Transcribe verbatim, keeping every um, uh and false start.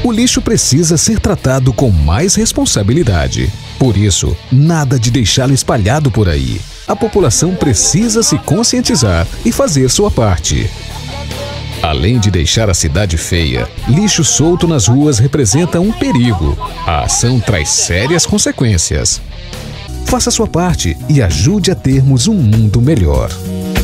O lixo precisa ser tratado com mais responsabilidade. Por isso, nada de deixá-lo espalhado por aí. A população precisa se conscientizar e fazer sua parte. Além de deixar a cidade feia, lixo solto nas ruas representa um perigo. A ação traz sérias consequências. Faça sua parte e ajude a termos um mundo melhor.